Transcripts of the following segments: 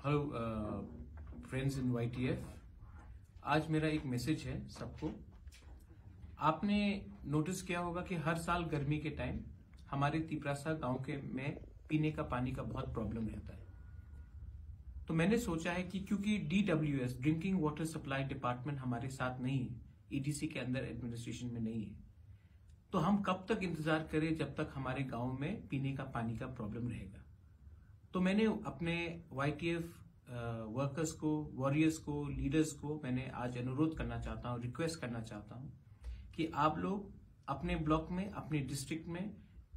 Hello friends इन YTF। आज मेरा एक मैसेज है सबको। आपने नोटिस किया होगा कि हर साल गर्मी के टाइम हमारे तिपरासा गांव के में पीने का पानी का बहुत प्रॉब्लम रहता है। तो मैंने सोचा है कि क्योंकि DWS drinking water supply department हमारे साथ नहीं है, EDC के अंदर एडमिनिस्ट्रेशन में नहीं है, तो हम कब तक इंतजार करें जब तक हमारे गांव में पीने का पानी का प्रॉब्लम रहेगा। तो मैंने अपने YTF वर्कर्स को, वॉरियर्स को, लीडर्स को मैंने आज अनुरोध करना चाहता हूं, रिक्वेस्ट करना चाहता हूं कि आप लोग अपने ब्लॉक में, अपने डिस्ट्रिक्ट में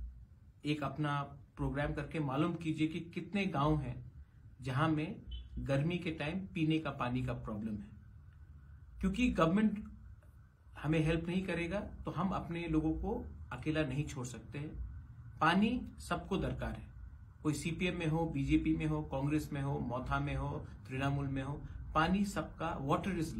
एक अपना प्रोग्राम करके मालूम कीजिए कि कितने गांव हैं जहां में गर्मी के टाइम पीने का पानी का प्रॉब्लम है। क्योंकि गवर्नमेंट हमें हेल्प नहीं करेगा तो हम अपने लोगों को अकेला नहीं छोड़ सकते हैं। पानी सबको दरकार है, कोई CPM में हो, BJP में हो, कांग्रेस में हो, मौथा में हो, तृणमूल में हो, पानी सबका, वाटर इज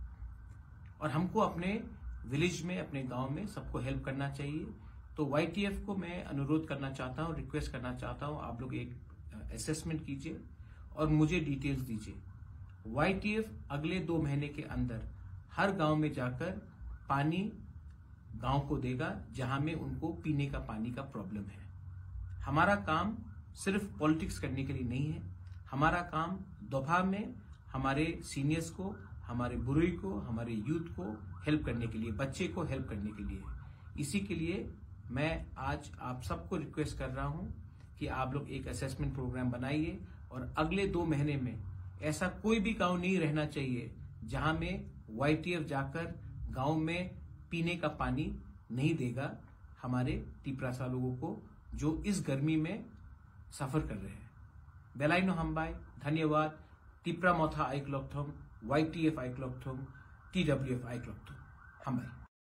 लाइफ। और हमको अपने विलेज में, अपने गांव में सबको हेल्प करना चाहिए। तो YTF को मैं अनुरोध करना चाहता हूं, रिक्वेस्ट करना चाहता हूं, आप लोग एक असेसमेंट कीजिए और मुझे डिटेल्स दीजिए। YTF अगले 2 महीने के अंदर हर गांव में जाकर पानी गांव को देगा जहां में उनको पीने का पानी का प्रॉब्लम है। हमारा काम सिर्फ पॉलिटिक्स करने के लिए नहीं है, हमारा काम दोपहर में हमारे सीनियर्स को, हमारे बुजुर्ग को, हमारे यूथ को हेल्प करने के लिए, बच्चे को हेल्प करने के लिए है। इसी के लिए मैं आज आप सबको रिक्वेस्ट कर रहा हूं कि आप लोग एक असेसमेंट प्रोग्राम बनाइए और अगले 2 महीने में ऐसा कोई भी गांव नहीं रहना चाहिए जहां में YTF जाकर गांव में पीने का पानी नहीं देगा हमारे तिपरासा लोगों को जो इस गर्मी में सफर कर रहे हैं। बेलाइनो हमबाई, धन्यवाद। Tipra मौथा आइक्लॉक्थोंग, YTF आइक्लॉक्थोंग, TWF आइक्लॉक्थोंग हमबाई।